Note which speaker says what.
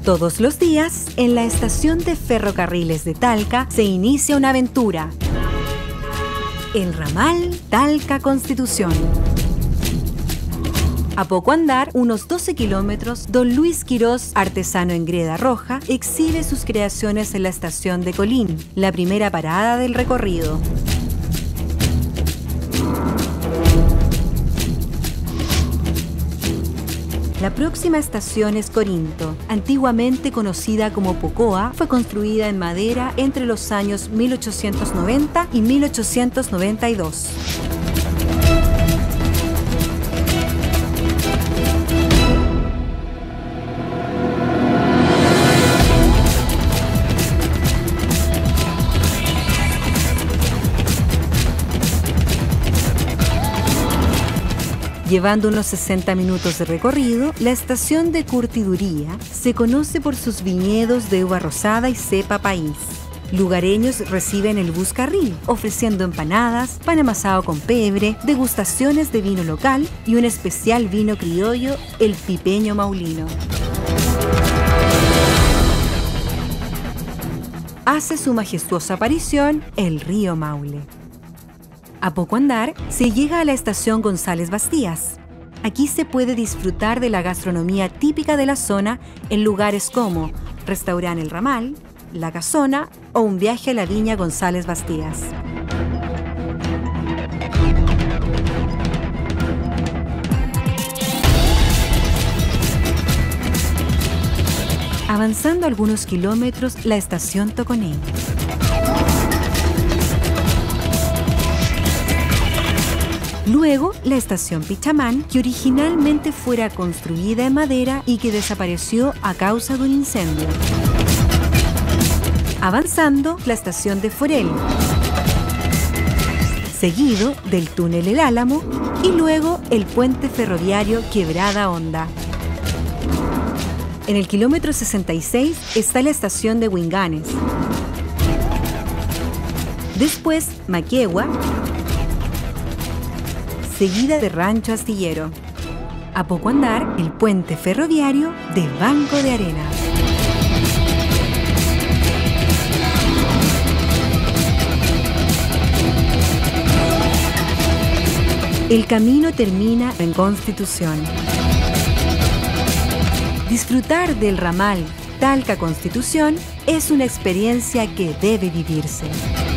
Speaker 1: Todos los días, en la estación de ferrocarriles de Talca se inicia una aventura. El ramal Talca-Constitución. A poco andar, unos 12 kilómetros, don Luis Quirós, artesano en greda roja, exhibe sus creaciones en la estación de Colín, la primera parada del recorrido. La próxima estación es Corinto, antiguamente conocida como Pocoa, fue construida en madera entre los años 1890 y 1892. Llevando unos 60 minutos de recorrido, la estación de Curtiduría se conoce por sus viñedos de uva rosada y cepa país. Lugareños reciben el bus carril, ofreciendo empanadas, pan amasado con pebre, degustaciones de vino local y un especial vino criollo, el pipeño maulino. Hace su majestuosa aparición el río Maule. A poco andar, se llega a la estación González Bastías. Aquí se puede disfrutar de la gastronomía típica de la zona en lugares como Restaurante El Ramal, La Casona o un viaje a la viña González Bastías. Avanzando algunos kilómetros, la estación Toconey. Luego, la estación Pichamán, que originalmente fuera construida en madera y que desapareció a causa de un incendio. Avanzando, la estación de Forel, seguido del túnel El Álamo y luego el puente ferroviario Quebrada Honda. En el kilómetro 66 está la estación de Huinganes. Después, Maquegua, seguida de Rancho Astillero. A poco andar, el puente ferroviario de Banco de Arena. El camino termina en Constitución. Disfrutar del ramal Talca-Constitución es una experiencia que debe vivirse.